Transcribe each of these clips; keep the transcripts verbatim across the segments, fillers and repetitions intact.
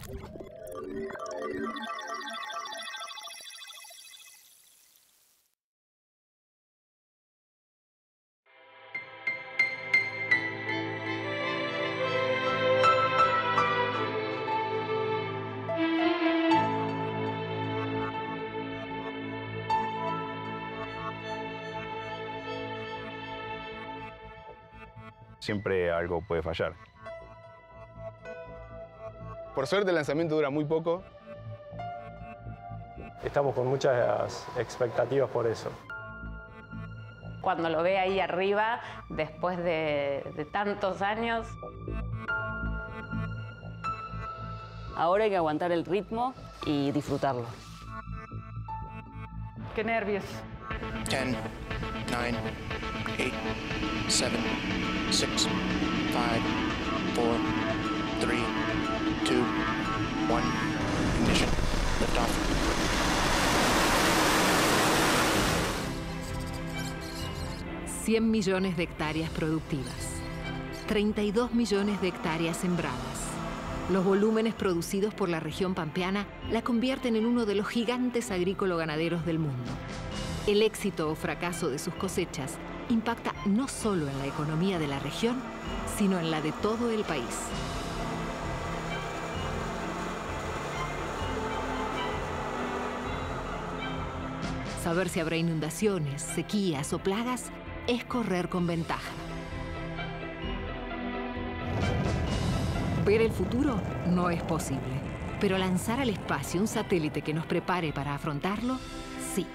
Siempre algo puede fallar. Por suerte el lanzamiento dura muy poco. Estamos con muchas expectativas por eso. Cuando lo ve ahí arriba, después de, de tantos años. Ahora hay que aguantar el ritmo y disfrutarlo. ¡Qué nervios! ten, nueve, ocho, siete, seis, cinco, cuatro, tres, dos, uno. Ignition. Liftoff. cien millones de hectáreas productivas. treinta y dos millones de hectáreas sembradas. Los volúmenes producidos por la región pampeana la convierten en uno de los gigantes agrícola-ganaderos del mundo. El éxito o fracaso de sus cosechas impacta no solo en la economía de la región, sino en la de todo el país. Saber si habrá inundaciones, sequías o plagas es correr con ventaja. Ver el futuro no es posible, pero lanzar al espacio un satélite que nos prepare para afrontarlo, sí.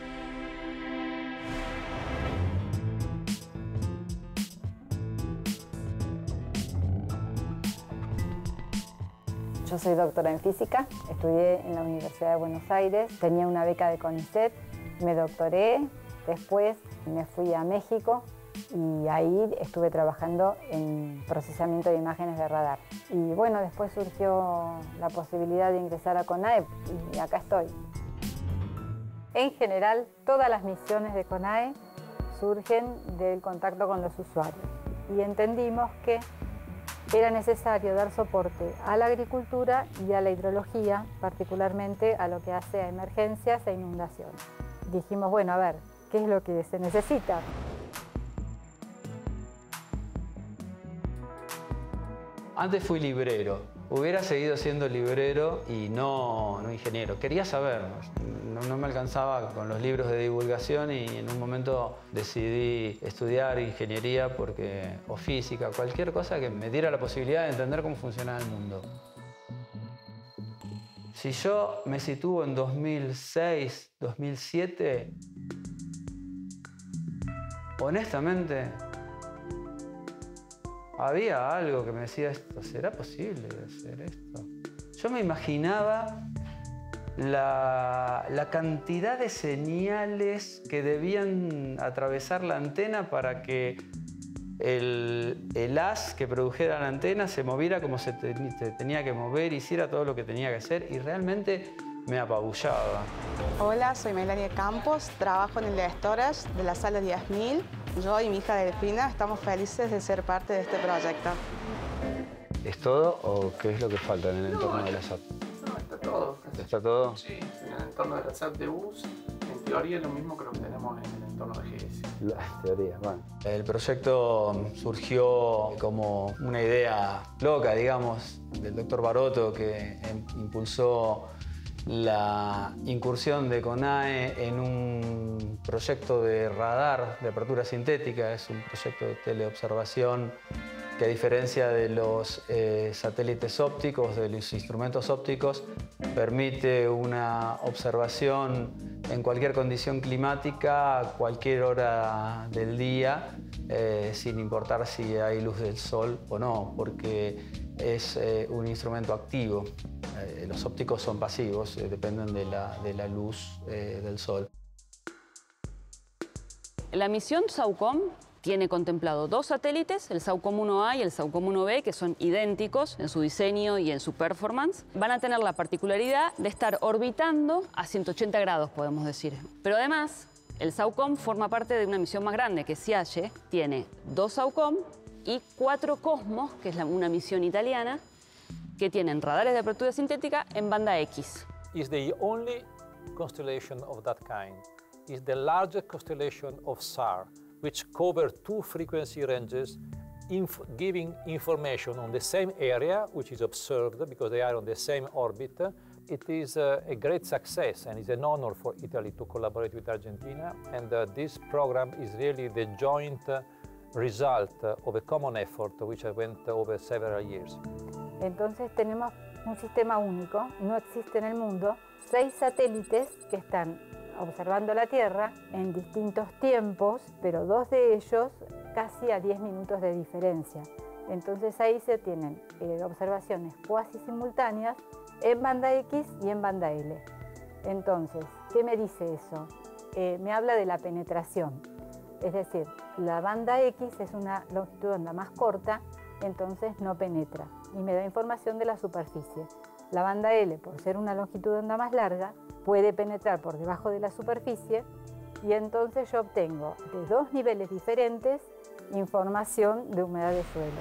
Yo soy doctora en física, estudié en la Universidad de Buenos Aires, tenía una beca de CONICET, me doctoré, después me fui a México y ahí estuve trabajando en procesamiento de imágenes de radar. Y bueno, después surgió la posibilidad de ingresar a CONAE y acá estoy. En general, todas las misiones de CONAE surgen del contacto con los usuarios y entendimos que era necesario dar soporte a la agricultura y a la hidrología, particularmente a lo que hace a emergencias e inundaciones. Dijimos, bueno, a ver, ¿qué es lo que se necesita? Antes fui librero. Hubiera seguido siendo librero y no, no ingeniero. Quería saber, no, no me alcanzaba con los libros de divulgación y en un momento decidí estudiar ingeniería porque, o física, cualquier cosa que me diera la posibilidad de entender cómo funcionaba el mundo. Si yo me sitúo en dos mil seis, dos mil siete, honestamente, había algo que me decía esto, ¿será posible hacer esto? Yo me imaginaba la, la cantidad de señales que debían atravesar la antena para que el, el haz que produjera la antena se moviera como se, te, se tenía que mover, hiciera todo lo que tenía que hacer y realmente me apabullaba. Hola, soy Melania Campos, trabajo en el de Storage de la sala diez mil. Yo y mi hija Delfina estamos felices de ser parte de este proyecto. ¿Es todo o qué es lo que falta en el entorno no, de la S A T? No, está todo. ¿Está todo? Sí, en el entorno de la S A T de bus, en teoría es lo mismo que lo que tenemos en el entorno de G S. La teoría, bueno. El proyecto surgió como una idea loca, digamos, del doctor Baroto, que impulsó la incursión de CONAE en un proyecto de radar de apertura sintética. Es un proyecto de teleobservación que, a diferencia de los eh, satélites ópticos, de los instrumentos ópticos, permite una observación en cualquier condición climática, a cualquier hora del día, eh, sin importar si hay luz del sol o no, porque es eh, un instrumento activo. Eh, los ópticos son pasivos, eh, dependen de la, de la luz eh, del sol. La misión SAOCOM tiene contemplado dos satélites, el SAOCOM uno A y el SAOCOM uno B, que son idénticos en su diseño y en su performance. Van a tener la particularidad de estar orbitando a ciento ochenta grados, podemos decir. Pero además, el SAOCOM forma parte de una misión más grande, que es SIACE. Tiene dos SAOCOM y cuatro COSMOS, que es la, una misión italiana, que tienen radares de apertura sintética en banda X. Is the only constellation of that kind. Is the largest constellation of S A R, which cover two frequency ranges, inf giving information on the same area, which is observed because they are on the same orbit. It is uh, a great success, and it's an honor for Italy to collaborate with Argentina. And uh, this program is really the joint uh, result uh, of a common effort which went over several years. Entonces tenemos un sistema único, no existe en el mundo, seis satélites que están observando la Tierra en distintos tiempos, pero dos de ellos casi a diez minutos de diferencia. Entonces ahí se tienen eh, observaciones cuasi simultáneas en banda X y en banda L. Entonces, ¿qué me dice eso? Eh, me habla de la penetración. Es decir, la banda X es una longitud de onda más corta, entonces no penetra y me da información de la superficie. La banda L, por ser una longitud de onda más larga, puede penetrar por debajo de la superficie y entonces yo obtengo de dos niveles diferentes información de humedad de suelo.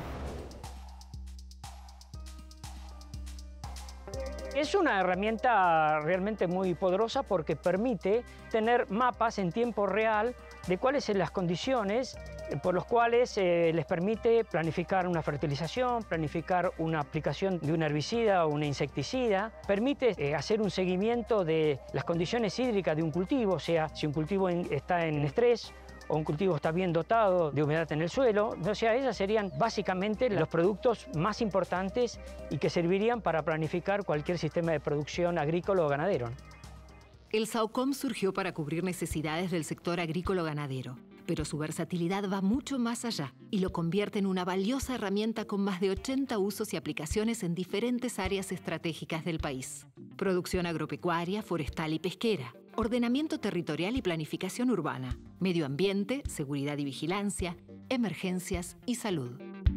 Es una herramienta realmente muy poderosa porque permite tener mapas en tiempo real de cuáles son las condiciones por las cuales eh, les permite planificar una fertilización, planificar una aplicación de un herbicida o un insecticida, permite eh, hacer un seguimiento de las condiciones hídricas de un cultivo, o sea, si un cultivo en, está en estrés o un cultivo está bien dotado de humedad en el suelo. O sea, esas serían básicamente los productos más importantes y que servirían para planificar cualquier sistema de producción agrícola o ganadero. El SAOCOM surgió para cubrir necesidades del sector agrícola-ganadero, pero su versatilidad va mucho más allá y lo convierte en una valiosa herramienta con más de ochenta usos y aplicaciones en diferentes áreas estratégicas del país. Producción agropecuaria, forestal y pesquera, ordenamiento territorial y planificación urbana, medio ambiente, seguridad y vigilancia, emergencias y salud.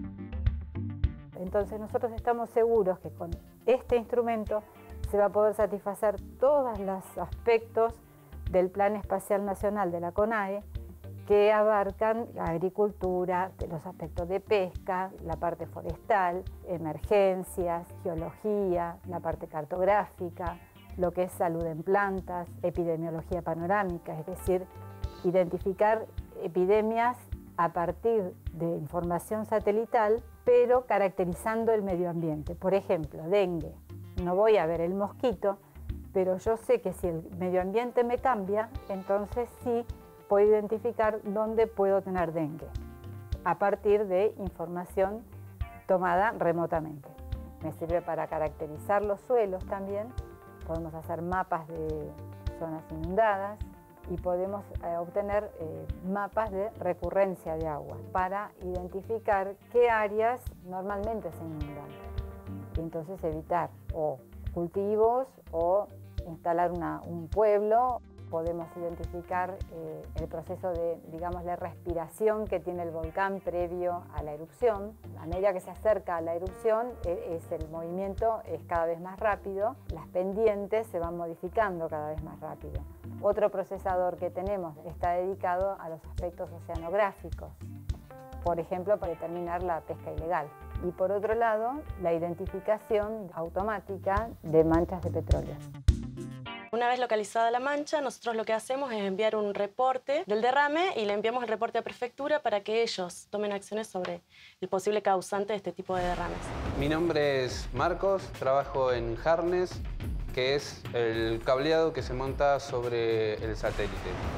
Entonces nosotros estamos seguros que con este instrumento se va a poder satisfacer todos los aspectos del Plan Espacial Nacional de la CONAE que abarcan la agricultura, los aspectos de pesca, la parte forestal, emergencias, geología, la parte cartográfica, lo que es salud en plantas, epidemiología panorámica, es decir, identificar epidemias a partir de información satelital, pero caracterizando el medio ambiente. Por ejemplo, dengue. No voy a ver el mosquito, pero yo sé que si el medio ambiente me cambia, entonces sí puedo identificar dónde puedo tener dengue, a partir de información tomada remotamente. Me sirve para caracterizar los suelos también, podemos hacer mapas de zonas inundadas y podemos eh, obtener eh, mapas de recurrencia de agua para identificar qué áreas normalmente se inundan. Y entonces evitar o cultivos o instalar una, un pueblo. Podemos identificar eh, el proceso de, digamos, la respiración que tiene el volcán previo a la erupción. A medida que se acerca a la erupción, eh, es el movimiento es cada vez más rápido, las pendientes se van modificando cada vez más rápido. Otro procesador que tenemos está dedicado a los aspectos oceanográficos, por ejemplo, para determinar la pesca ilegal. Y por otro lado, la identificación automática de manchas de petróleo. Una vez localizada la mancha, nosotros lo que hacemos es enviar un reporte del derrame y le enviamos el reporte a prefectura para que ellos tomen acciones sobre el posible causante de este tipo de derrames. Mi nombre es Marcos, trabajo en Harness, que es el cableado que se monta sobre el satélite.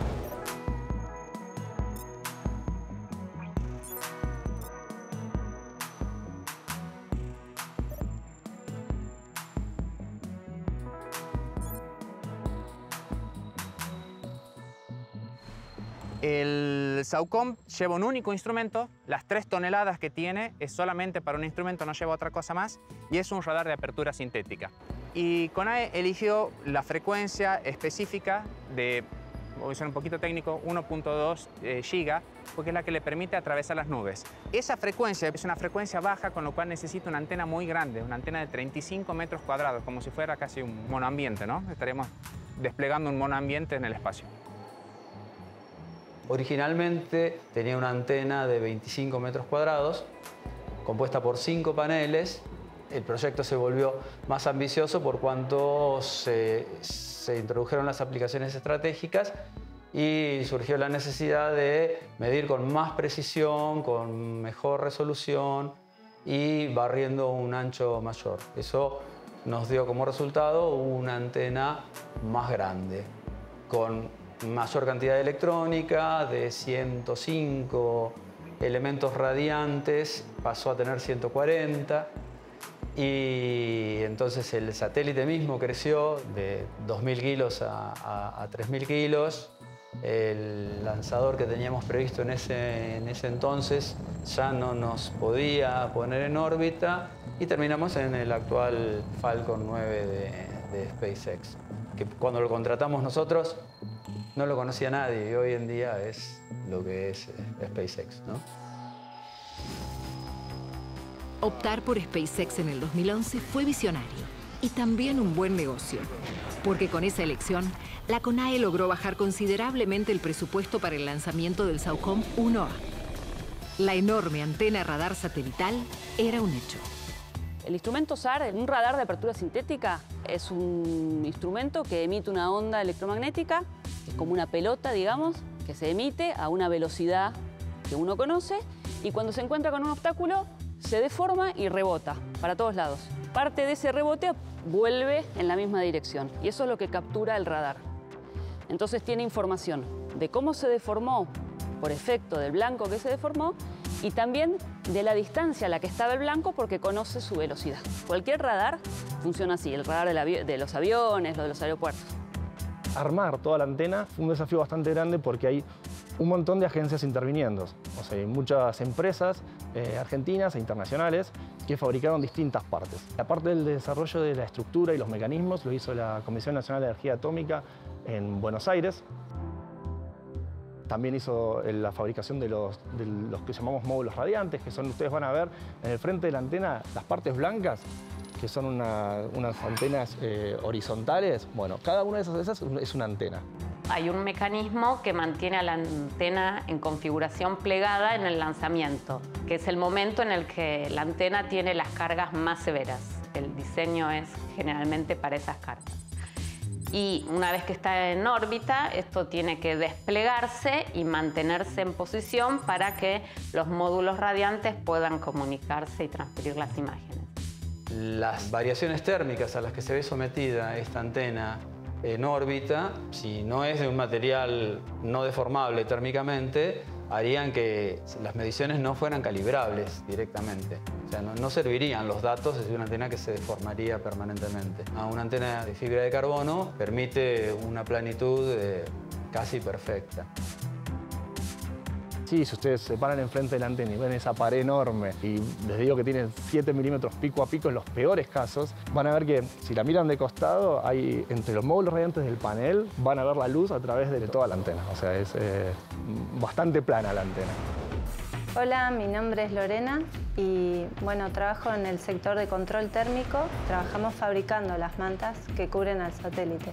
El SAOCOM lleva un único instrumento, las tres toneladas que tiene es solamente para un instrumento, no lleva otra cosa más, y es un radar de apertura sintética. Y CONAE eligió la frecuencia específica de, voy a ser un poquito técnico, uno punto dos eh, giga, porque es la que le permite atravesar las nubes. Esa frecuencia es una frecuencia baja, con lo cual necesita una antena muy grande, una antena de treinta y cinco metros cuadrados, como si fuera casi un monoambiente, ¿no? Estaríamos desplegando un monoambiente en el espacio. Originalmente tenía una antena de veinticinco metros cuadrados, compuesta por cinco paneles El proyecto se volvió más ambicioso por cuanto se, se introdujeron las aplicaciones estratégicas y surgió la necesidad de medir con más precisión, con mejor resolución y barriendo un ancho mayor. Eso nos dio como resultado una antena más grande, con mayor cantidad de electrónica, de ciento cinco elementos radiantes, pasó a tener ciento cuarenta. Y entonces el satélite mismo creció de dos mil kilos a, a, a tres mil kilos. El lanzador que teníamos previsto en ese, en ese entonces ya no nos podía poner en órbita y terminamos en el actual Falcon nueve de, de SpaceX, que cuando lo contratamos nosotros no lo conocía nadie y hoy en día es lo que es SpaceX, ¿no? Optar por SpaceX en el dos mil once fue visionario y también un buen negocio, porque con esa elección, la CONAE logró bajar considerablemente el presupuesto para el lanzamiento del SAOCOM uno A. La enorme antena radar satelital era un hecho. El instrumento S A R, un radar de apertura sintética, es un instrumento que emite una onda electromagnética, es como una pelota, digamos, que se emite a una velocidad que uno conoce y cuando se encuentra con un obstáculo se deforma y rebota para todos lados. Parte de ese rebote vuelve en la misma dirección y eso es lo que captura el radar. Entonces tiene información de cómo se deformó por efecto del blanco que se deformó y también de la distancia a la que estaba el blanco porque conoce su velocidad. Cualquier radar funciona así, el radar del avi- de los aviones, lo de los aeropuertos. Armar toda la antena fue un desafío bastante grande porque hay un montón de agencias interviniendo. O sea, hay muchas empresas eh, argentinas e internacionales que fabricaron distintas partes. La parte del desarrollo de la estructura y los mecanismos lo hizo la Comisión Nacional de Energía Atómica en Buenos Aires. También hizo la fabricación de los, de los que llamamos módulos radiantes, que son, ustedes van a ver en el frente de la antena, las partes blancas, que son una, unas antenas eh, horizontales. Bueno, cada una de esas, de esas es una antena. Hay un mecanismo que mantiene a la antena en configuración plegada en el lanzamiento, que es el momento en el que la antena tiene las cargas más severas. El diseño es generalmente para esas cargas. Y una vez que está en órbita, esto tiene que desplegarse y mantenerse en posición para que los módulos radiantes puedan comunicarse y transferir las imágenes. Las variaciones térmicas a las que se ve sometida esta antena en órbita, si no es de un material no deformable térmicamente, harían que las mediciones no fueran calibrables directamente. O sea, no, no servirían los datos desde una antena que se deformaría permanentemente. A una antena de fibra de carbono permite una planitud eh, casi perfecta. Sí, si ustedes se paran enfrente de la antena y ven esa pared enorme y les digo que tiene siete milímetros pico a pico en los peores casos, van a ver que si la miran de costado, hay entre los módulos radiantes del panel van a ver la luz a través de toda la antena. O sea, es eh, bastante plana la antena. Hola, mi nombre es Lorena y bueno, trabajo en el sector de control térmico. Trabajamos fabricando las mantas que cubren al satélite.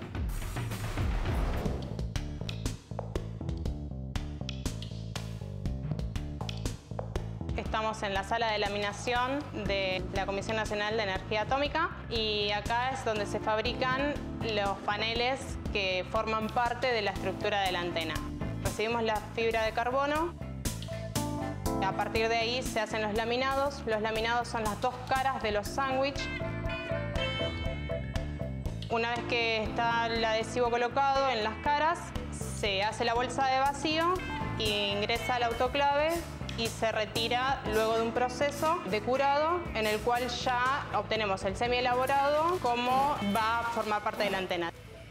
Estamos en la sala de laminación de la Comisión Nacional de Energía Atómica y acá es donde se fabrican los paneles que forman parte de la estructura de la antena. Recibimos la fibra de carbono, a partir de ahí se hacen los laminados. Los laminados son las dos caras de los sándwiches. Una vez que está el adhesivo colocado en las caras, se hace la bolsa de vacío e ingresa al autoclave y se retira luego de un proceso de curado en el cual ya obtenemos el semi elaborado como va a formar parte de la antena.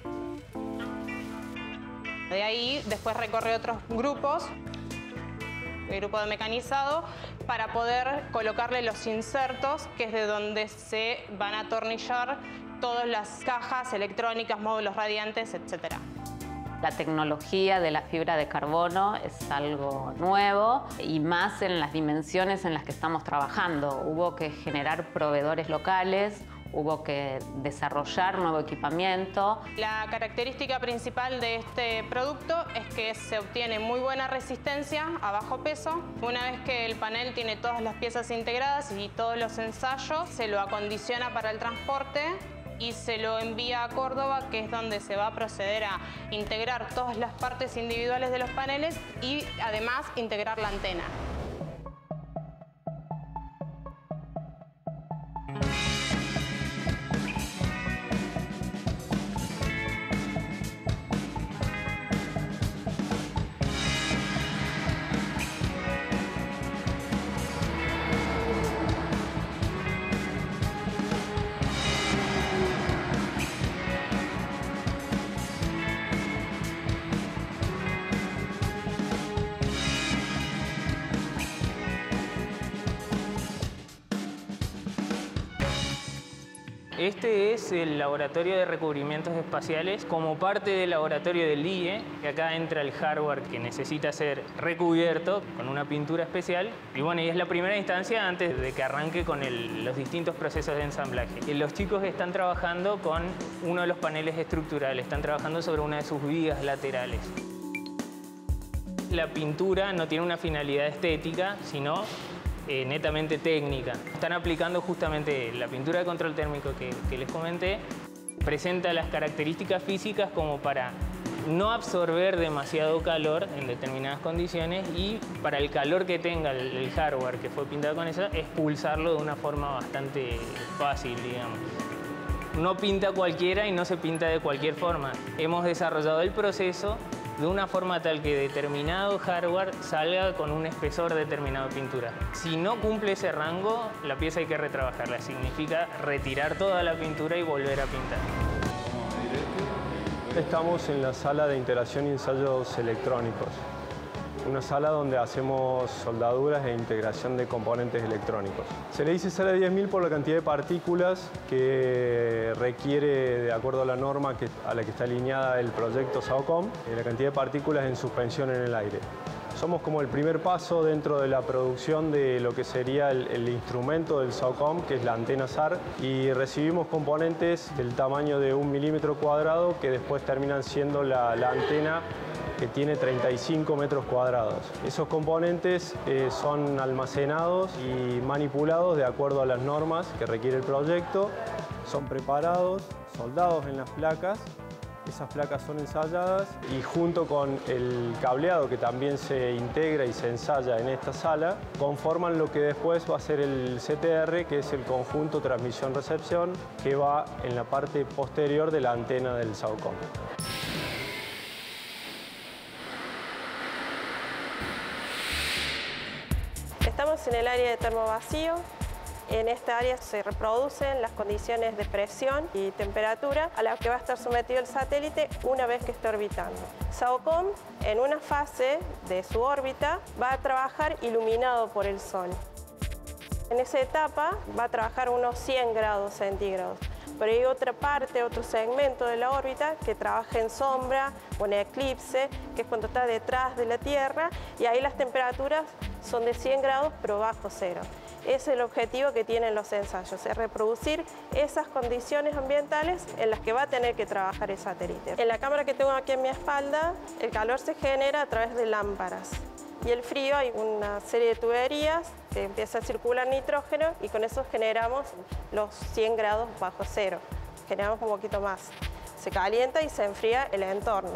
De ahí después recorre otros grupos, el grupo de mecanizado, para poder colocarle los insertos, que es de donde se van a atornillar todas las cajas electrónicas, módulos radiantes, etcétera. La tecnología de la fibra de carbono es algo nuevo y más en las dimensiones en las que estamos trabajando. Hubo que generar proveedores locales, hubo que desarrollar nuevo equipamiento. La característica principal de este producto es que se obtiene muy buena resistencia a bajo peso. Una vez que el panel tiene todas las piezas integradas y todos los ensayos, se lo acondiciona para el transporte y se lo envía a Córdoba, que es donde se va a proceder a integrar todas las partes individuales de los paneles y además integrar la antena. Este es el laboratorio de recubrimientos espaciales como parte del laboratorio del I E, que acá entra el hardware que necesita ser recubierto con una pintura especial. Y bueno, y es la primera instancia antes de que arranque con el, los distintos procesos de ensamblaje. Y los chicos están trabajando con uno de los paneles estructurales, están trabajando sobre una de sus vigas laterales. La pintura no tiene una finalidad estética, sino Eh, netamente técnica. Están aplicando justamente la pintura de control térmico que, que les comenté. Presenta las características físicas como para no absorber demasiado calor en determinadas condiciones y para el calor que tenga el, el hardware que fue pintado con eso, expulsarlo de una forma bastante fácil, digamos. No pinta cualquiera y no se pinta de cualquier forma. Hemos desarrollado el proceso de una forma tal que determinado hardware salga con un espesor determinado de pintura. Si no cumple ese rango, la pieza hay que retrabajarla. Significa retirar toda la pintura y volver a pintar. Estamos en la sala de integración y ensayos electrónicos. Una sala donde hacemos soldaduras e integración de componentes electrónicos. Se le dice sala diez mil por la cantidad de partículas que requiere, de acuerdo a la norma que, a la que está alineada el proyecto SAOCOM, la cantidad de partículas en suspensión en el aire. Somos como el primer paso dentro de la producción de lo que sería el, el instrumento del SAOCOM, que es la antena SAR, y recibimos componentes del tamaño de un milímetro cuadrado que después terminan siendo la, la antena que tiene treinta y cinco metros cuadrados. Esos componentes eh, son almacenados y manipulados de acuerdo a las normas que requiere el proyecto, son preparados, soldados en las placas. Esas placas son ensayadas y junto con el cableado que también se integra y se ensaya en esta sala, conforman lo que después va a ser el C T R, que es el conjunto transmisión-recepción, que va en la parte posterior de la antena del SAOCOM. Estamos en el área de termovacío. En esta área se reproducen las condiciones de presión y temperatura a las que va a estar sometido el satélite una vez que esté orbitando. SAOCOM, en una fase de su órbita, va a trabajar iluminado por el Sol. En esa etapa va a trabajar unos cien grados centígrados. Pero hay otra parte, otro segmento de la órbita que trabaja en sombra o en eclipse, que es cuando está detrás de la Tierra, y ahí las temperaturas son de cien grados pero bajo cero. Ese es el objetivo que tienen los ensayos, es reproducir esas condiciones ambientales en las que va a tener que trabajar el satélite. En la cámara que tengo aquí en mi espalda, el calor se genera a través de lámparas. Y el frío, hay una serie de tuberías que empieza a circular nitrógeno y con eso generamos los cien grados bajo cero. Generamos un poquito más. Se calienta y se enfría el entorno.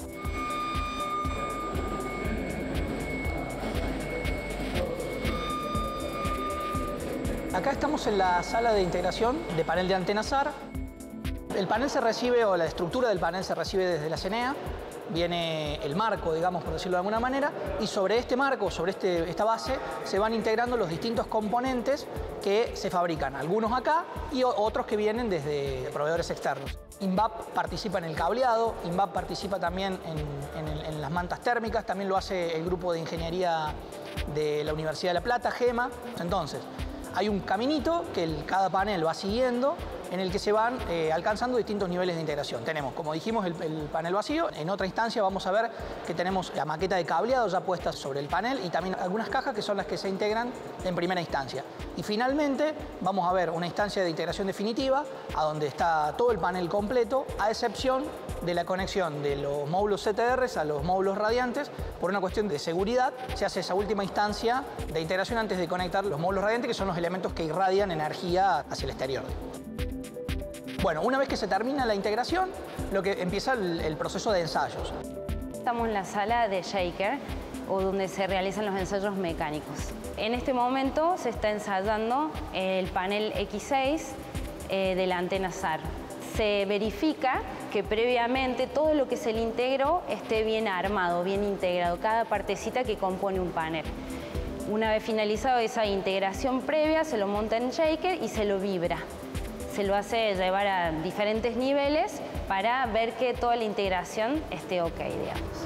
Acá estamos en la sala de integración de panel de antena SAR. El panel se recibe, o la estructura del panel se recibe desde la C N E A. Viene el marco, digamos, por decirlo de alguna manera, y sobre este marco, sobre este, esta base, se van integrando los distintos componentes que se fabrican, algunos acá y otros que vienen desde proveedores externos. INVAP participa en el cableado, INVAP participa también en, en, en las mantas térmicas, también lo hace el grupo de ingeniería de la Universidad de La Plata, GEMA. Entonces, hay un caminito que el, cada panel va siguiendo en el que se van eh, alcanzando distintos niveles de integración. Tenemos, como dijimos, el, el panel vacío. En otra instancia vamos a ver que tenemos la maqueta de cableado ya puesta sobre el panel y también algunas cajas que son las que se integran en primera instancia. Y finalmente vamos a ver una instancia de integración definitiva a donde está todo el panel completo, a excepción de la conexión de los módulos C T Rs a los módulos radiantes. Por una cuestión de seguridad se hace esa última instancia de integración antes de conectar los módulos radiantes, que son los elementos que irradian energía hacia el exterior. Bueno, una vez que se termina la integración, lo que empieza el, el proceso de ensayos. Estamos en la sala de shaker, o donde se realizan los ensayos mecánicos. En este momento se está ensayando el panel X seis eh, de la antena S A R. Se verifica que previamente todo lo que se le integró esté bien armado, bien integrado, cada partecita que compone un panel. Una vez finalizado esa integración previa, se lo monta en shaker y se lo vibra. Se lo hace llevar a diferentes niveles para ver que toda la integración esté ok, digamos.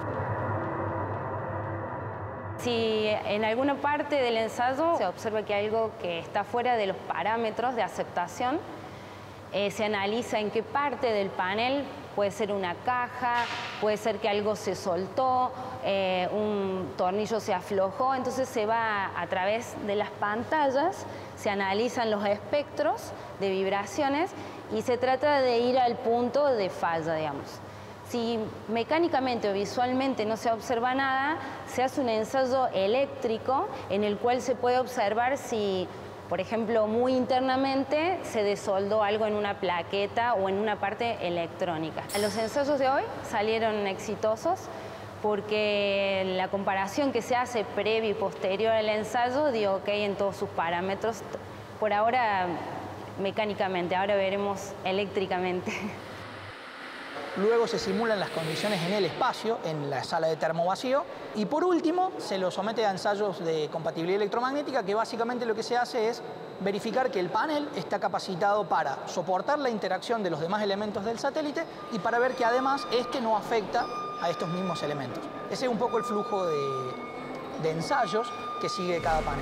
Si en alguna parte del ensayo se observa que hay algo que está fuera de los parámetros de aceptación, eh, se analiza en qué parte del panel, puede ser una caja, puede ser que algo se soltó, eh, un tornillo se aflojó, entonces se va a través de las pantallas, se analizan los espectros de vibraciones y se trata de ir al punto de falla, digamos. Si mecánicamente o visualmente no se observa nada, se hace un ensayo eléctrico en el cual se puede observar si, por ejemplo, muy internamente se desoldó algo en una plaqueta o en una parte electrónica. Los ensayos de hoy salieron exitosos porque la comparación que se hace previo y posterior al ensayo dio ok en todos sus parámetros. Por ahora, mecánicamente, ahora veremos eléctricamente. Luego se simulan las condiciones en el espacio, en la sala de termovacío. Y por último, se lo somete a ensayos de compatibilidad electromagnética, que básicamente lo que se hace es verificar que el panel está capacitado para soportar la interacción de los demás elementos del satélite y para ver que además este no afecta a estos mismos elementos. Ese es un poco el flujo de, de ensayos que sigue cada panel.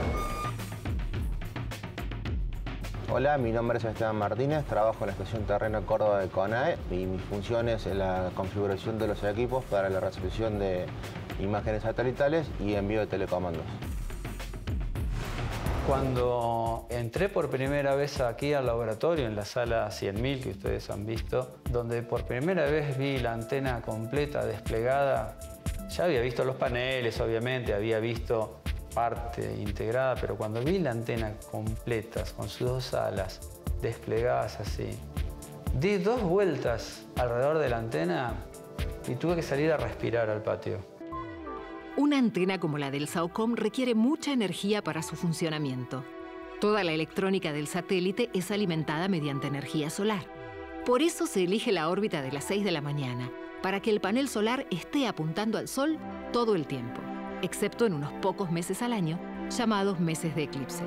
Hola, mi nombre es Esteban Martínez, trabajo en la Estación Terreno Córdoba de CONAE y mi función es la configuración de los equipos para la recepción de imágenes satelitales y envío de telecomandos. Cuando entré por primera vez aquí al laboratorio, en la sala cien mil que ustedes han visto, donde por primera vez vi la antena completa desplegada, ya había visto los paneles, obviamente, había visto parte integrada, pero cuando vi la antena completa, con sus dos alas desplegadas así, di dos vueltas alrededor de la antena y tuve que salir a respirar al patio. Una antena como la del SAOCOM requiere mucha energía para su funcionamiento. Toda la electrónica del satélite es alimentada mediante energía solar. Por eso se elige la órbita de las seis de la mañana, para que el panel solar esté apuntando al Sol todo el tiempo, excepto en unos pocos meses al año, llamados meses de eclipse.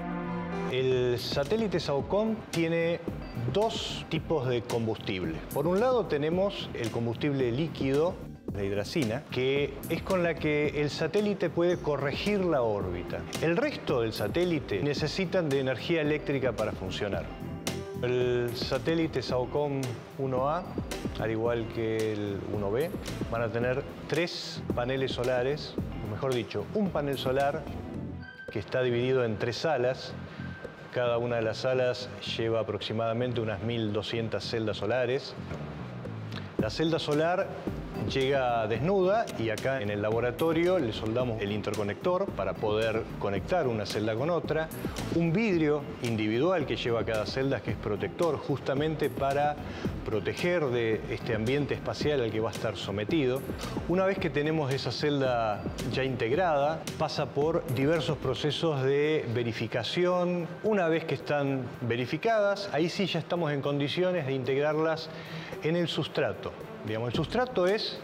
El satélite SAOCOM tiene dos tipos de combustible. Por un lado tenemos el combustible líquido de hidracina, que es con la que el satélite puede corregir la órbita. El resto del satélite necesitan de energía eléctrica para funcionar. El satélite SAOCOM uno A, al igual que el uno B, van a tener tres paneles solares, o mejor dicho, un panel solar que está dividido en tres salas. Cada una de las salas lleva aproximadamente unas mil doscientas celdas solares. La celda solar llega desnuda y acá en el laboratorio le soldamos el interconector para poder conectar una celda con otra, un vidrio individual que lleva cada celda que es protector justamente para proteger de este ambiente espacial al que va a estar sometido. Una vez que tenemos esa celda ya integrada, pasa por diversos procesos de verificación. Una vez que están verificadas, ahí sí ya estamos en condiciones de integrarlas en el sustrato. Digamos, el sustrato es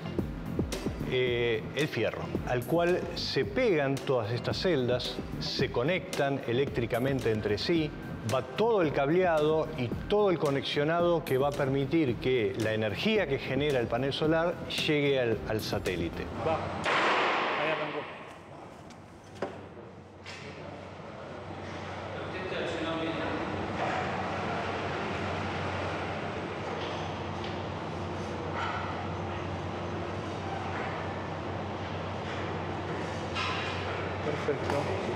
eh, el fierro, al cual se pegan todas estas celdas, se conectan eléctricamente entre sí, va todo el cableado y todo el conexionado que va a permitir que la energía que genera el panel solar llegue al, al satélite. Va. Ahí arrancó. Perfecto.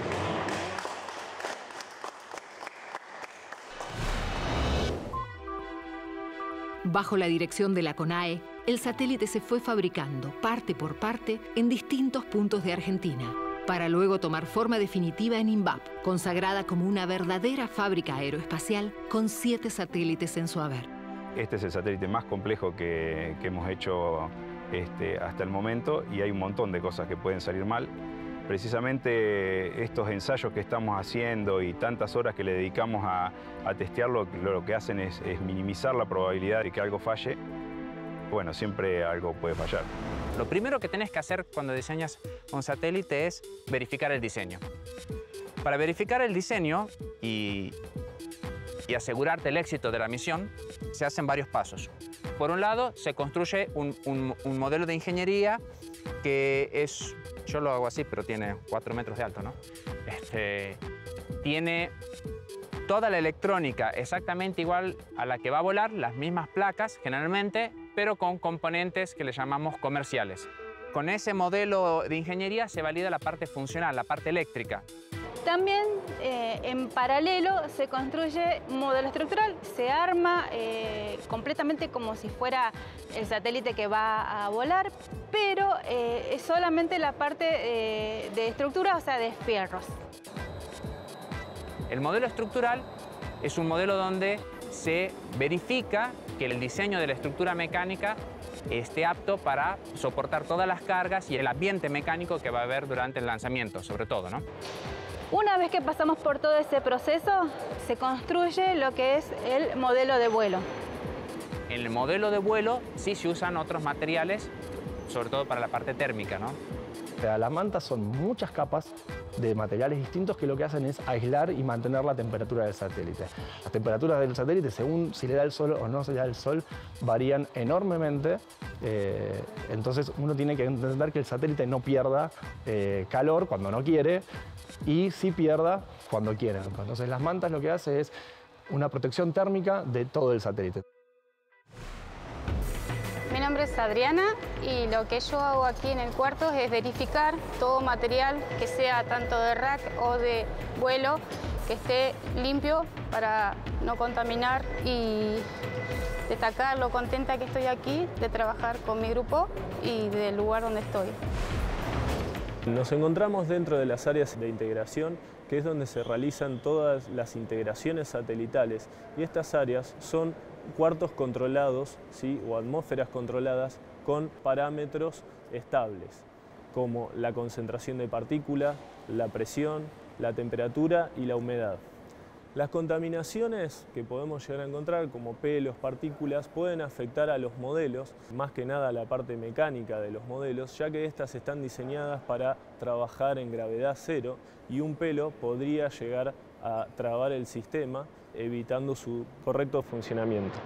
Bajo la dirección de la CONAE, el satélite se fue fabricando parte por parte en distintos puntos de Argentina, para luego tomar forma definitiva en INVAP, consagrada como una verdadera fábrica aeroespacial con siete satélites en su haber. Este es el satélite más complejo que, que hemos hecho este, hasta el momento y hay un montón de cosas que pueden salir mal. Precisamente estos ensayos que estamos haciendo y tantas horas que le dedicamos a, a testearlo, lo que hacen es, es minimizar la probabilidad de que algo falle. Bueno, siempre algo puede fallar. Lo primero que tenés que hacer cuando diseñas un satélite es verificar el diseño. Para verificar el diseño y, y asegurarte el éxito de la misión, se hacen varios pasos. Por un lado, se construye un, un, un modelo de ingeniería que es, yo lo hago así, pero tiene cuatro metros de alto, ¿no? Este, tiene toda la electrónica exactamente igual a la que va a volar, las mismas placas generalmente, pero con componentes que le llamamos comerciales. Con ese modelo de ingeniería se valida la parte funcional, la parte eléctrica. También eh, en paralelo se construye un modelo estructural, se arma eh, completamente como si fuera el satélite que va a volar, pero eh, es solamente la parte eh, de estructura, o sea, de fierros. El modelo estructural es un modelo donde se verifica que el diseño de la estructura mecánica esté apto para soportar todas las cargas y el ambiente mecánico que va a haber durante el lanzamiento, sobre todo, ¿no? Una vez que pasamos por todo ese proceso, se construye lo que es el modelo de vuelo. En el modelo de vuelo sí se usan otros materiales, sobre todo para la parte térmica, ¿no? O sea, las mantas son muchas capas de materiales distintos que lo que hacen es aislar y mantener la temperatura del satélite. Las temperaturas del satélite, según si le da el sol o no se le da el sol, varían enormemente. Eh, entonces uno tiene que entender que el satélite no pierda eh, calor cuando no quiere y sí pierda cuando quiere. Entonces las mantas lo que hace es una protección térmica de todo el satélite. Mi nombre es Adriana y lo que yo hago aquí en el cuarto es verificar todo material que sea tanto de rack o de vuelo que esté limpio para no contaminar y destacar lo contenta que estoy aquí de trabajar con mi grupo y del lugar donde estoy. Nos encontramos dentro de las áreas de integración, que es donde se realizan todas las integraciones satelitales, y estas áreas son cuartos controlados, ¿sí? o atmósferas controladas con parámetros estables, como la concentración de partícula, la presión, la temperatura y la humedad. Las contaminaciones que podemos llegar a encontrar, como pelos, partículas, pueden afectar a los modelos, más que nada a la parte mecánica de los modelos, ya que estas están diseñadas para trabajar en gravedad cero y un pelo podría llegar a trabar el sistema, evitando su correcto funcionamiento.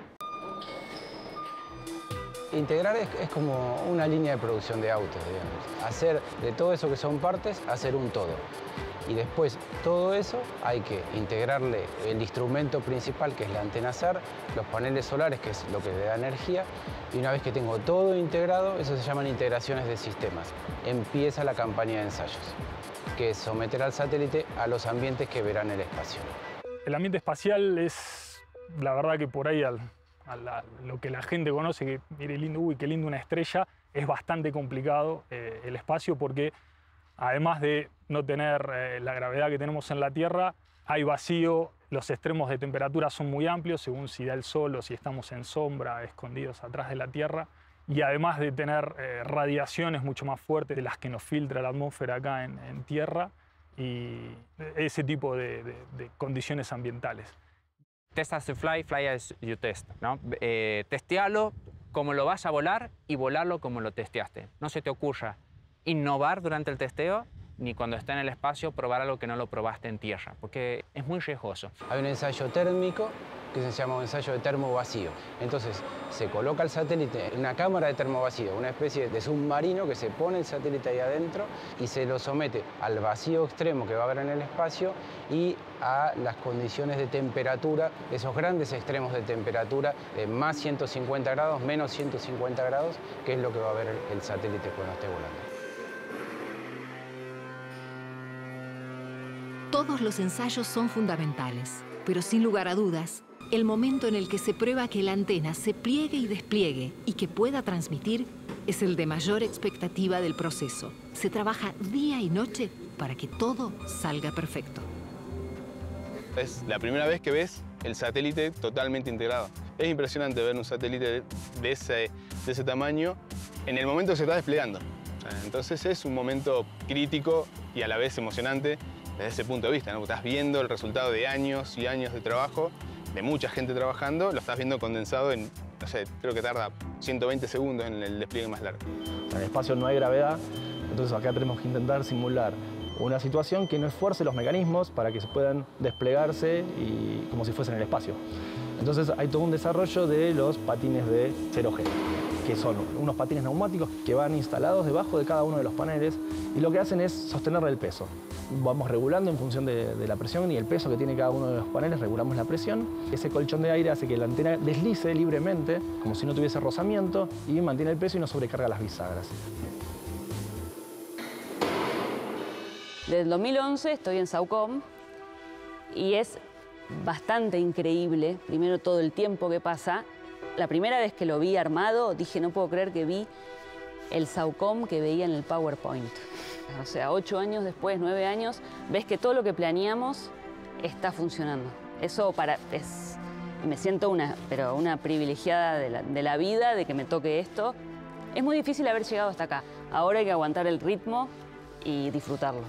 Integrar es, es como una línea de producción de autos, digamos. Hacer de todo eso que son partes, hacer un todo. Y después todo eso hay que integrarle el instrumento principal, que es la antena SAR, los paneles solares, que es lo que le da energía, y una vez que tengo todo integrado, eso se llaman integraciones de sistemas. Empieza la campaña de ensayos, que es someter al satélite a los ambientes que verá en el espacio. El ambiente espacial es, la verdad que por ahí, al, a la, lo que la gente conoce, que mire lindo, uy, qué lindo una estrella, es bastante complicado eh, el espacio porque además de no tener eh, la gravedad que tenemos en la Tierra, hay vacío, los extremos de temperatura son muy amplios, según si da el sol o si estamos en sombra, escondidos atrás de la Tierra, y además de tener eh, radiaciones mucho más fuertes de las que nos filtra la atmósfera acá en, en Tierra, y ese tipo de, de, de condiciones ambientales. Test as you fly, fly as you test, ¿no? Eh, testealo como lo vas a volar y volarlo como lo testeaste. No se te ocurra innovar durante el testeo, ni cuando está en el espacio probar algo que no lo probaste en tierra, porque es muy riesgoso. Hay un ensayo térmico que se llama un ensayo de termovacío. Entonces, se coloca el satélite en una cámara de termovacío, una especie de submarino que se pone el satélite ahí adentro y se lo somete al vacío extremo que va a haber en el espacio y a las condiciones de temperatura, esos grandes extremos de temperatura, de más ciento cincuenta grados, menos ciento cincuenta grados, que es lo que va a ver el satélite cuando esté volando. Todos los ensayos son fundamentales, pero sin lugar a dudas, el momento en el que se prueba que la antena se pliegue y despliegue y que pueda transmitir es el de mayor expectativa del proceso. Se trabaja día y noche para que todo salga perfecto. Es la primera vez que ves el satélite totalmente integrado. Es impresionante ver un satélite de ese, de ese tamaño en el momento que se está desplegando. Entonces es un momento crítico y a la vez emocionante desde ese punto de vista, ¿no? Estás viendo el resultado de años y años de trabajo, de mucha gente trabajando, lo estás viendo condensado en, no sé, creo que tarda ciento veinte segundos en el despliegue más largo. En el espacio no hay gravedad, entonces acá tenemos que intentar simular una situación que no esfuerce los mecanismos para que se puedan desplegarse y, como si fuesen en el espacio. Entonces hay todo un desarrollo de los patines de cero G, que son unos patines neumáticos que van instalados debajo de cada uno de los paneles y lo que hacen es sostenerle el peso. Vamos regulando en función de, de la presión y el peso que tiene cada uno de los paneles, regulamos la presión. Ese colchón de aire hace que la antena deslice libremente, como si no tuviese rozamiento, y mantiene el peso y no sobrecarga las bisagras. Desde el dos mil once estoy en SAUCOM y es bastante increíble, primero todo el tiempo que pasa. La primera vez que lo vi armado, dije, no puedo creer que vi el SAUCOM que veía en el PowerPoint. O sea, ocho años después, nueve años, ves que todo lo que planeamos está funcionando. Eso para, es, me siento una, pero una privilegiada de la, de la vida, de que me toque esto. Es muy difícil haber llegado hasta acá. Ahora hay que aguantar el ritmo y disfrutarlo.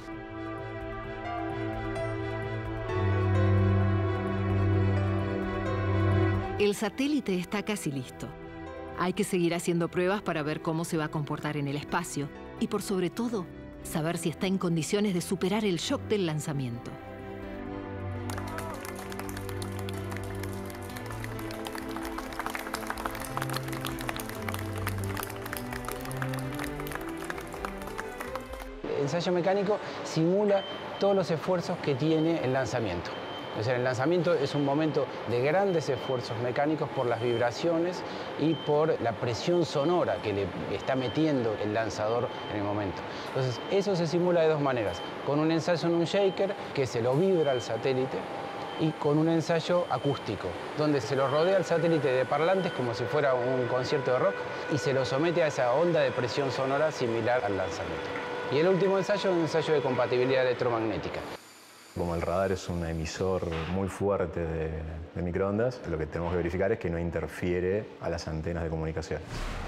El satélite está casi listo. Hay que seguir haciendo pruebas para ver cómo se va a comportar en el espacio y, por sobre todo, saber si está en condiciones de superar el shock del lanzamiento. El ensayo mecánico simula todos los esfuerzos que tiene el lanzamiento. O sea, el lanzamiento es un momento de grandes esfuerzos mecánicos por las vibraciones y por la presión sonora que le está metiendo el lanzador en el momento. Entonces, eso se simula de dos maneras. Con un ensayo en un shaker, que se lo vibra al satélite, y con un ensayo acústico, donde se lo rodea al satélite de parlantes como si fuera un concierto de rock y se lo somete a esa onda de presión sonora similar al lanzamiento. Y el último ensayo es un ensayo de compatibilidad electromagnética. Como el radar es un emisor muy fuerte de, de microondas, lo que tenemos que verificar es que no interfiere a las antenas de comunicaciones.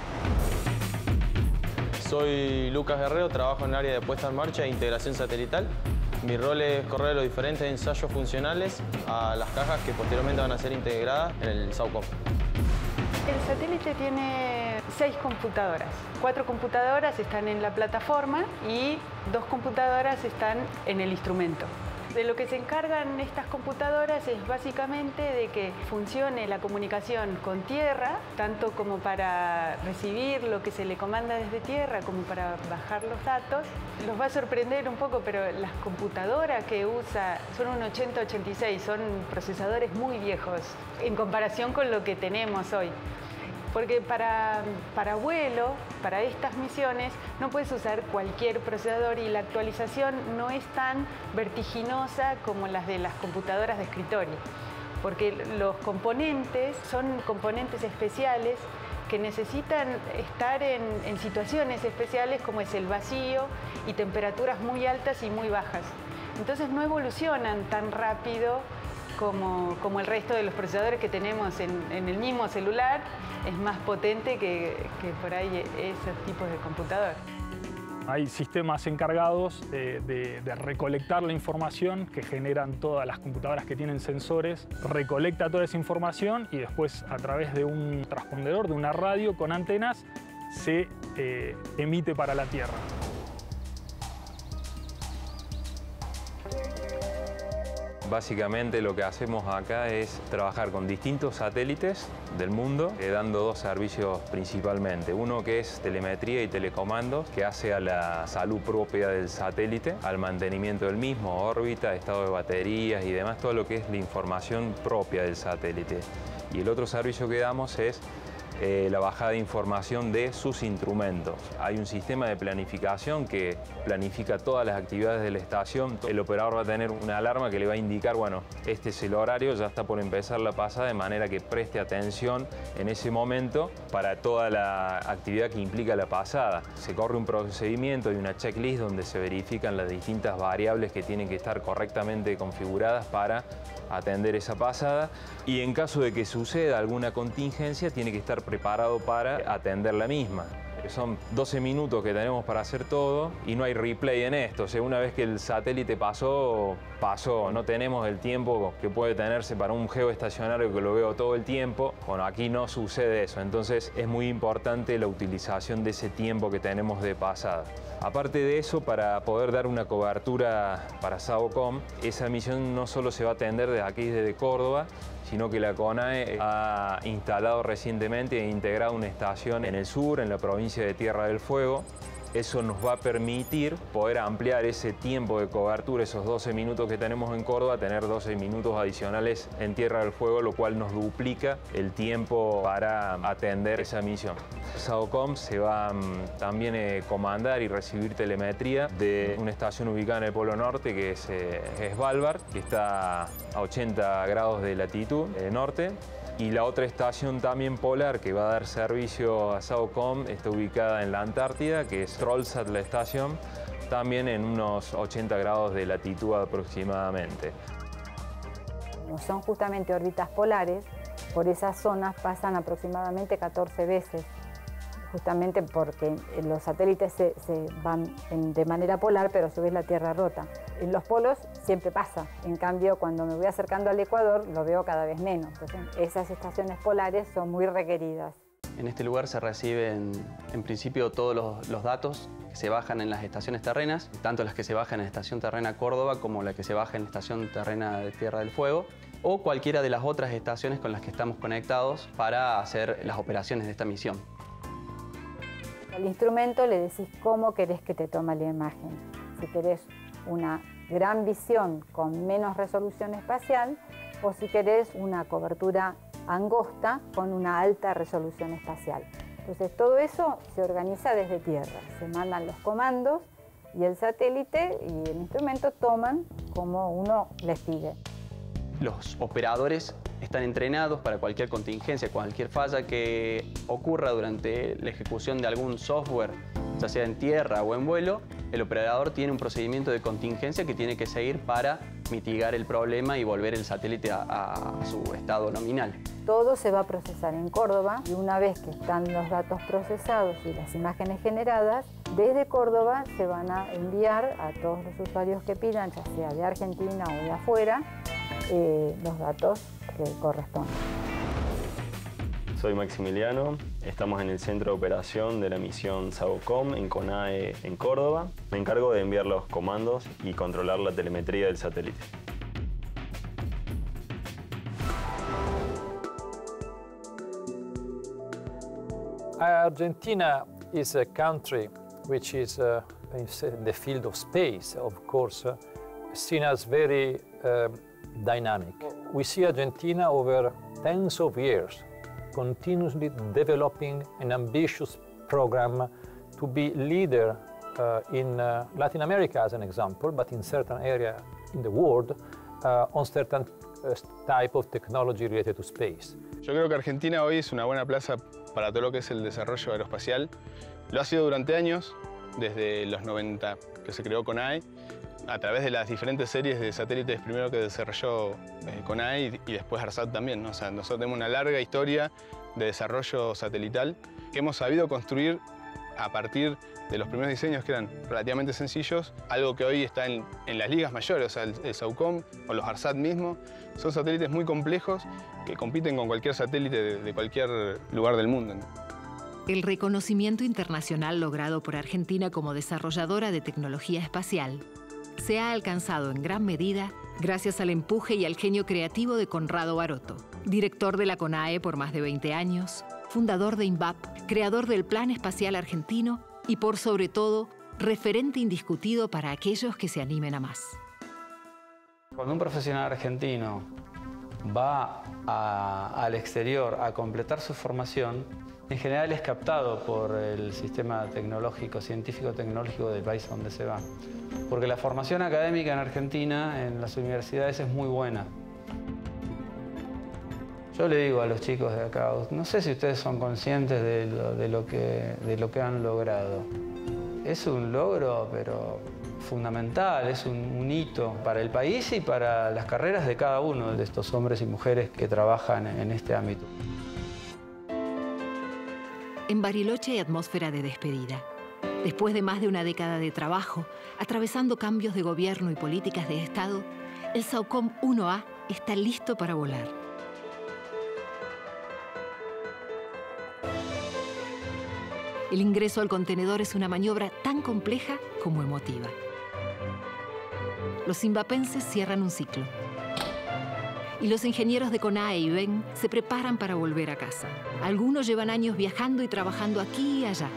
Soy Lucas Guerrero, trabajo en el área de puesta en marcha e integración satelital. Mi rol es correr los diferentes ensayos funcionales a las cajas que posteriormente van a ser integradas en el SAUCOM. El satélite tiene seis computadoras. Cuatro computadoras están en la plataforma y dos computadoras están en el instrumento. De lo que se encargan estas computadoras es básicamente de que funcione la comunicación con tierra, tanto como para recibir lo que se le comanda desde tierra, como para bajar los datos. Los va a sorprender un poco, pero las computadoras que usa son un ochenta ochenta y seis, son procesadores muy viejos en comparación con lo que tenemos hoy. Porque para, para vuelo, para estas misiones, no puedes usar cualquier procesador y la actualización no es tan vertiginosa como las de las computadoras de escritorio. Porque los componentes son componentes especiales que necesitan estar en, en situaciones especiales como es el vacío y temperaturas muy altas y muy bajas. Entonces no evolucionan tan rápido Como, como el resto de los procesadores que tenemos en, en el mismo celular, es más potente que, que por ahí esos tipos de computador. Hay sistemas encargados de, de, de recolectar la información que generan todas las computadoras que tienen sensores, recolecta toda esa información y después a través de un transpondedor, de una radio con antenas, se eh, emite para la Tierra. Básicamente lo que hacemos acá es trabajar con distintos satélites del mundo, eh, dando dos servicios principalmente. Uno que es telemetría y telecomandos, que hace a la salud propia del satélite, al mantenimiento del mismo, órbita, estado de baterías y demás, todo lo que es la información propia del satélite. Y el otro servicio que damos es eh, la bajada de información de sus instrumentos. Hay un sistema de planificación que planifica todas las actividades de la estación. El operador va a tener una alarma que le va a indicar, bueno, este es el horario, ya está por empezar la pasada, de manera que preste atención en ese momento para toda la actividad que implica la pasada. Se corre un procedimiento y una checklist donde se verifican las distintas variables que tienen que estar correctamente configuradas para atender esa pasada, y en caso de que suceda alguna contingencia tiene que estar preparado para atender la misma. Son doce minutos que tenemos para hacer todo y no hay replay en esto. O sea, una vez que el satélite pasó, pasó. No tenemos el tiempo que puede tenerse para un geoestacionario que lo veo todo el tiempo. Bueno, aquí no sucede eso. Entonces es muy importante la utilización de ese tiempo que tenemos de pasada. Aparte de eso, para poder dar una cobertura para SAOCOM, esa misión no solo se va a atender desde aquí, desde Córdoba, sino que la CONAE ha instalado recientemente e integrado una estación en el sur, en la provincia de Tierra del Fuego. Eso nos va a permitir poder ampliar ese tiempo de cobertura, esos doce minutos que tenemos en Córdoba, tener doce minutos adicionales en Tierra del Fuego, lo cual nos duplica el tiempo para atender esa misión. SAOCOM se va a también eh, comandar y recibir telemetría de una estación ubicada en el Polo Norte, que es eh, Svalbard, que está a ochenta grados de latitud eh, norte. Y la otra estación también polar que va a dar servicio a SAOCOM está ubicada en la Antártida, que es Trollsat la estación, también en unos ochenta grados de latitud aproximadamente. Como son justamente órbitas polares, por esas zonas pasan aproximadamente catorce veces, justamente porque los satélites se, se van en, de manera polar, pero a su vez la Tierra rota. En los polos siempre pasa, en cambio cuando me voy acercando al Ecuador lo veo cada vez menos. Entonces, esas estaciones polares son muy requeridas. En este lugar se reciben en principio todos los, los datos que se bajan en las estaciones terrenas, tanto las que se bajan en la estación terrena Córdoba como la que se baja en la estación terrena de Tierra del Fuego, o cualquiera de las otras estaciones con las que estamos conectados para hacer las operaciones de esta misión. Al instrumento le decís cómo querés que te tome la imagen. Si querés una gran visión con menos resolución espacial o si querés una cobertura angosta con una alta resolución espacial. Entonces todo eso se organiza desde tierra. Se mandan los comandos y el satélite y el instrumento toman como uno les pide. Los operadores están entrenados para cualquier contingencia, cualquier falla que ocurra durante la ejecución de algún software, ya sea en tierra o en vuelo. El operador tiene un procedimiento de contingencia que tiene que seguir para mitigar el problema y volver el satélite a, a su estado nominal. Todo se va a procesar en Córdoba y una vez que están los datos procesados y las imágenes generadas, desde Córdoba se van a enviar a todos los usuarios que pidan, ya sea de Argentina o de afuera, eh, los datos que corresponden. Soy Maximiliano, estamos en el centro de operación de la misión SAOCOM en CONAE en Córdoba. Me encargo de enviar los comandos y controlar la telemetría del satélite. Argentina is a country which is uh, in the field of space, of course, uh, seen as very uh, dynamic. We see Argentina over tens of years continuously developing an ambitious program to be leader uh, in uh, Latin America as an example, but in certain area in the world uh, on certain uh, type of technology related to space. Yo creo que Argentina hoy es una buena plaza para todo lo que es el desarrollo aeroespacial. Lo ha sido durante años, desde los noventa que se creó CONAE, a través de las diferentes series de satélites primero que desarrolló eh, CONAE y, y después ARSAT también, ¿no? O sea, nosotros tenemos una larga historia de desarrollo satelital que hemos sabido construir a partir de los primeros diseños que eran relativamente sencillos, algo que hoy está en, en las ligas mayores, o sea, el, el SAOCOM o los ARSAT mismo, son satélites muy complejos que compiten con cualquier satélite de, de cualquier lugar del mundo, ¿no? El reconocimiento internacional logrado por Argentina como desarrolladora de tecnología espacial se ha alcanzado en gran medida gracias al empuje y al genio creativo de Conrado Baroto, director de la CONAE por más de veinte años, fundador de INVAP, creador del Plan Espacial Argentino y, por sobre todo, referente indiscutido para aquellos que se animen a más. Cuando un profesional argentino va a, al exterior a completar su formación, en general es captado por el sistema tecnológico, científico-tecnológico del país donde se va. Porque la formación académica en Argentina, en las universidades, es muy buena. Yo le digo a los chicos de acá, no sé si ustedes son conscientes de lo, de lo, que, de lo que han logrado. Es un logro, pero fundamental, es un, un hito para el país y para las carreras de cada uno de estos hombres y mujeres que trabajan en este ámbito. En Bariloche hay atmósfera de despedida. Después de más de una década de trabajo, atravesando cambios de gobierno y políticas de Estado, el SAOCOM uno A está listo para volar. El ingreso al contenedor es una maniobra tan compleja como emotiva. Los zimbapenses cierran un ciclo. Y los ingenieros de CONAE y BEN se preparan para volver a casa. Algunos llevan años viajando y trabajando aquí y allá.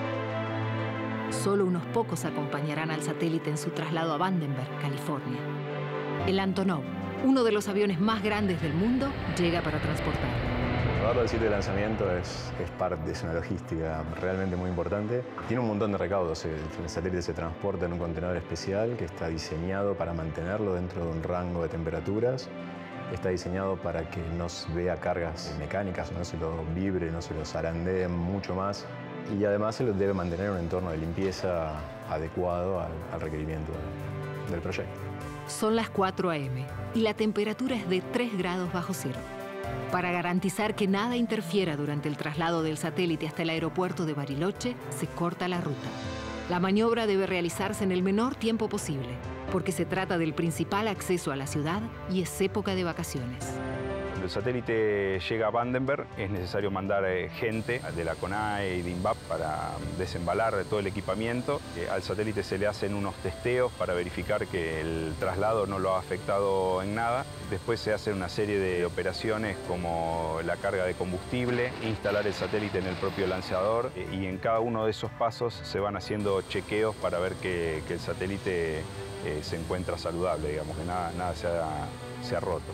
Solo unos pocos acompañarán al satélite en su traslado a Vandenberg, California. El Antonov, uno de los aviones más grandes del mundo, llega para transportar. Llevarlo al sitio de lanzamiento es, es parte, es una logística realmente muy importante. Tiene un montón de recaudos. El, el satélite se transporta en un contenedor especial que está diseñado para mantenerlo dentro de un rango de temperaturas. Está diseñado para que no vea cargas mecánicas, no se lo vibre, no se lo zarandee mucho más. Y además se lo debe mantener en un entorno de limpieza adecuado al, al requerimiento del, del proyecto. Son las cuatro a eme y la temperatura es de tres grados bajo cero. Para garantizar que nada interfiera durante el traslado del satélite hasta el aeropuerto de Bariloche, se corta la ruta. La maniobra debe realizarse en el menor tiempo posible, porque se trata del principal acceso a la ciudad y es época de vacaciones. Cuando el satélite llega a Vandenberg es necesario mandar eh, gente de la CONAE y de INVAP para desembalar todo el equipamiento. Eh, al satélite se le hacen unos testeos para verificar que el traslado no lo ha afectado en nada. Después se hace una serie de operaciones como la carga de combustible, instalar el satélite en el propio lanzador eh, y en cada uno de esos pasos se van haciendo chequeos para ver que, que el satélite eh, se encuentra saludable, digamos, que nada, nada se ha, se ha roto.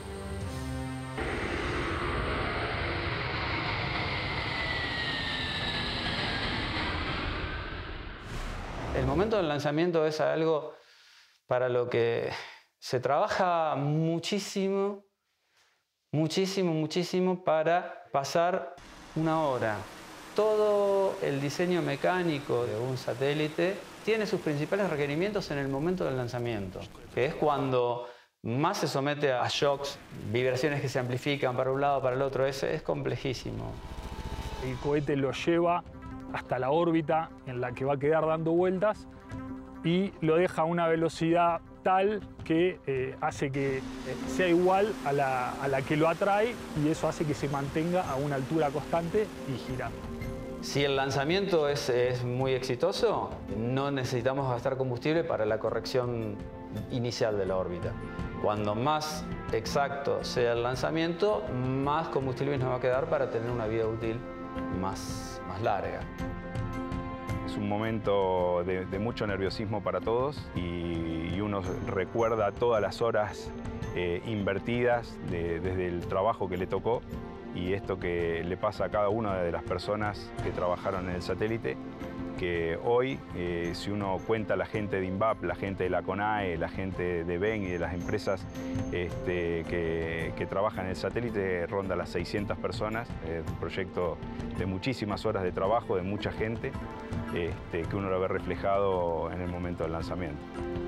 El momento del lanzamiento es algo para lo que se trabaja muchísimo, muchísimo, muchísimo para pasar una hora. Todo el diseño mecánico de un satélite tiene sus principales requerimientos en el momento del lanzamiento, que es cuando más se somete a shocks, vibraciones que se amplifican para un lado, para el otro. Es, es complejísimo. El cohete lo lleva hasta la órbita en la que va a quedar dando vueltas y lo deja a una velocidad tal que eh, hace que sea igual a la, a la que lo atrae y eso hace que se mantenga a una altura constante y girando. Si el lanzamiento es, es muy exitoso, no necesitamos gastar combustible para la corrección inicial de la órbita. Cuando más exacto sea el lanzamiento, más combustible nos va a quedar para tener una vida útil más, más larga. Es un momento de, de mucho nerviosismo para todos y, y uno recuerda todas las horas eh, invertidas de, desde el trabajo que le tocó y esto que le pasa a cada una de las personas que trabajaron en el satélite, que hoy, eh, si uno cuenta la gente de INVAP, la gente de la CONAE, la gente de BEN y de las empresas este, que, que trabajan en el satélite, ronda las seiscientas personas. Es un proyecto de muchísimas horas de trabajo, de mucha gente, este, que uno lo ve reflejado en el momento del lanzamiento.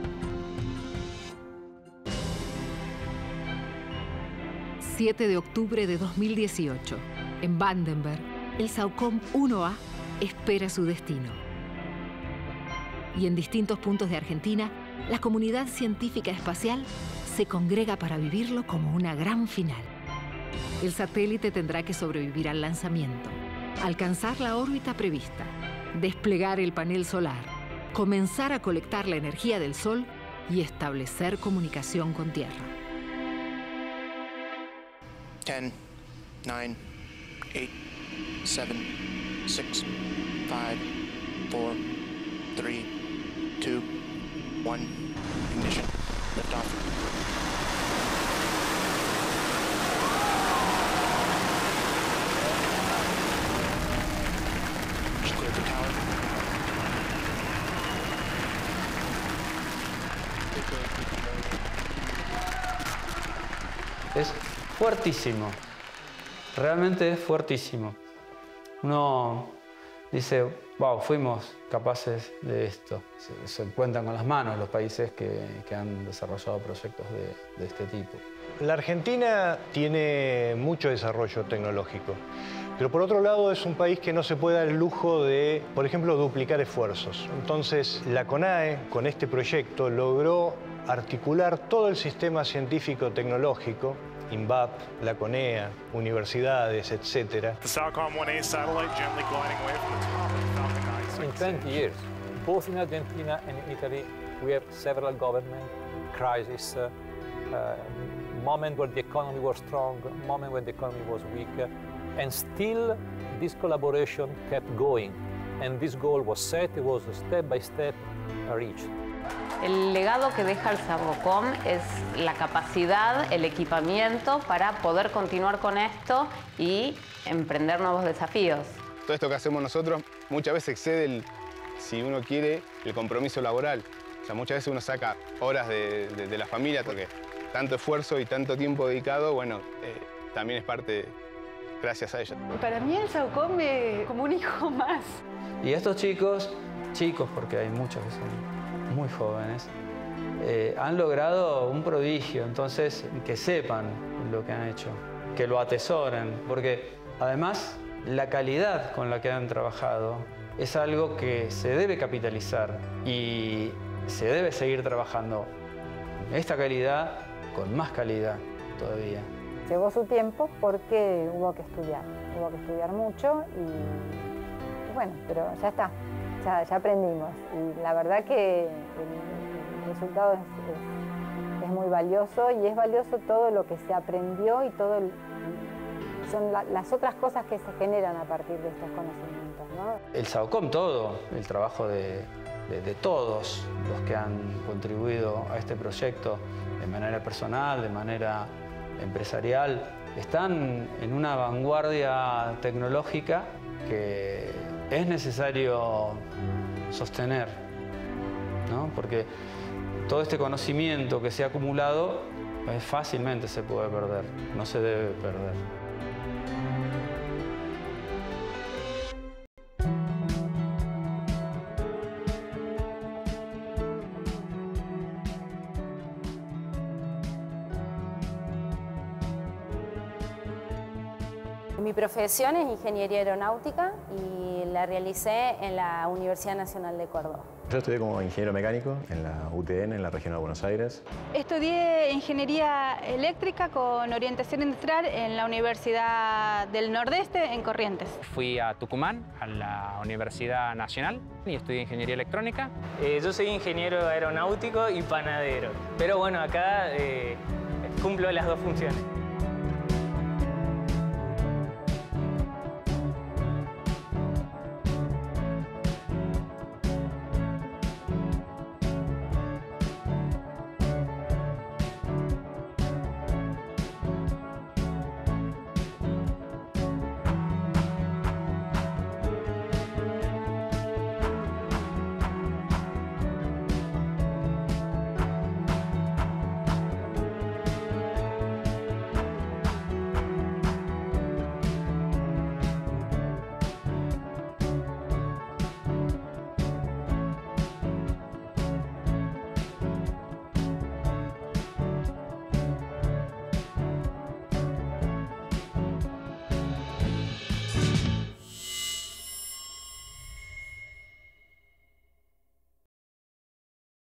siete de octubre de dos mil dieciocho, en Vandenberg, el SAOCOM uno A espera su destino. Y en distintos puntos de Argentina, la comunidad científica espacial se congrega para vivirlo como una gran final. El satélite tendrá que sobrevivir al lanzamiento, alcanzar la órbita prevista, desplegar el panel solar, comenzar a colectar la energía del Sol y establecer comunicación con Tierra. ten, nine, eight, seven, six, five, four, three, two, one, ignition, liftoff. Es fuertísimo. Realmente es fuertísimo. Uno dice, wow, fuimos capaces de esto. Se, se cuentan con las manos los países que, que han desarrollado proyectos de, de este tipo. La Argentina tiene mucho desarrollo tecnológico, pero por otro lado es un país que no se puede dar el lujo de, por ejemplo, duplicar esfuerzos. Entonces, la CONAE, con este proyecto, logró articular todo el sistema científico-tecnológico, INVAP, la CONEA, universidades, etcétera. The SAOCOM one A satellite gently gliding away from the top of the Falcon nine. In twenty years, both in Argentina and Italy, we have several government crises, uh, uh, moment where the economy was strong, moment when the economy was weak, uh, and still this collaboration kept going. And this goal was set, it was step by step reached. El legado que deja el SAOCOM es la capacidad, el equipamiento para poder continuar con esto y emprender nuevos desafíos. Todo esto que hacemos nosotros muchas veces excede, el, si uno quiere, el compromiso laboral. O sea, muchas veces uno saca horas de, de, de la familia porque tanto esfuerzo y tanto tiempo dedicado, bueno, eh, también es parte, gracias a ella. Para mí el SAOCOM es como un hijo más. Y estos chicos, chicos porque hay muchos que son muy jóvenes, eh, han logrado un prodigio, entonces que sepan lo que han hecho, que lo atesoren, porque además la calidad con la que han trabajado es algo que se debe capitalizar y se debe seguir trabajando esta calidad con más calidad todavía. Llevó su tiempo porque hubo que estudiar, hubo que estudiar mucho y, y bueno, pero ya está. Ya, ya aprendimos y la verdad que el resultado es, es, es muy valioso y es valioso todo lo que se aprendió y todo el, son la, las otras cosas que se generan a partir de estos conocimientos, ¿no? El SAOCOM todo, el trabajo de, de, de todos los que han contribuido a este proyecto de manera personal, de manera empresarial, están en una vanguardia tecnológica que es necesario sostener, ¿no? Porque todo este conocimiento que se ha acumulado pues, fácilmente se puede perder, no se debe perder. Mi profesión es ingeniería aeronáutica y la realicé en la Universidad Nacional de Córdoba. Yo estudié como ingeniero mecánico en la U T N, en la región de Buenos Aires. Estudié ingeniería eléctrica con orientación industrial en la Universidad del Nordeste, en Corrientes. Fui a Tucumán, a la Universidad Nacional, y estudié ingeniería electrónica. Eh, yo soy ingeniero aeronáutico y panadero, pero bueno, acá eh, cumplo las dos funciones.